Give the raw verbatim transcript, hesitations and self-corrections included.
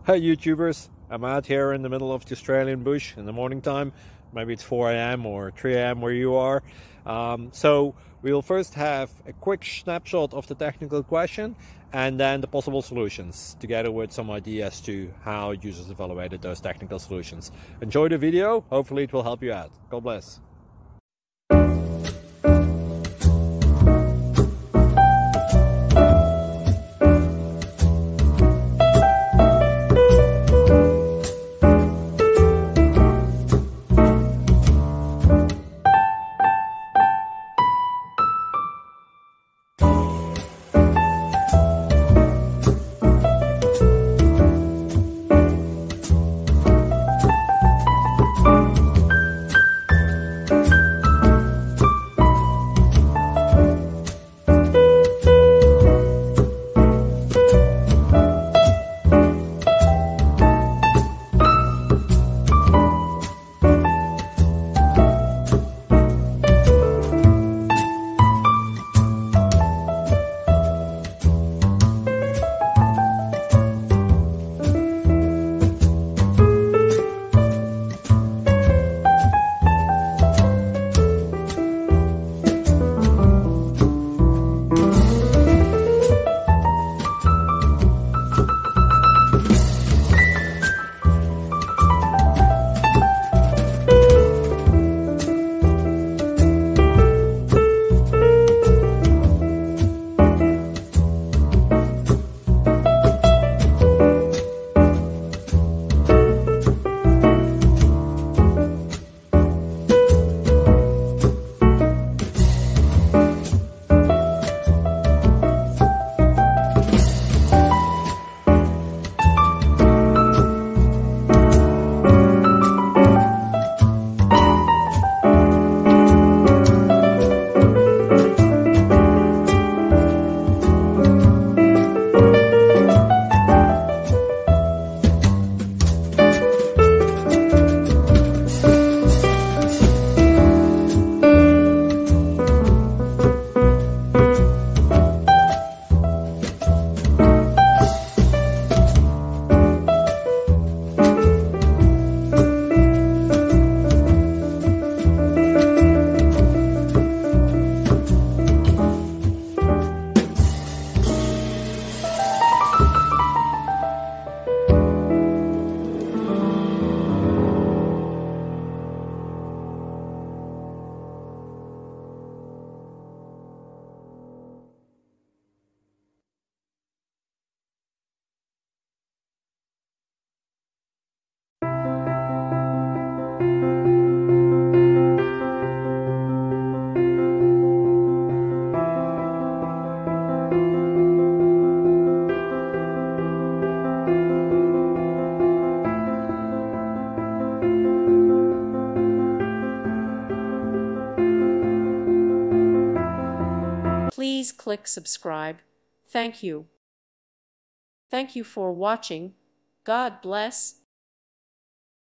Hi YouTubers, I'm out here in the middle of the Australian bush in the morning time. Maybe it's four A M or three A M where you are. Um, so we'll first have a quick snapshot of the technical question and then the possible solutions, together with some ideas to how users evaluated those technical solutions. Enjoy the video, hopefully it will help you out. God bless. Please click subscribe. Thank you. Thank you for watching. God bless.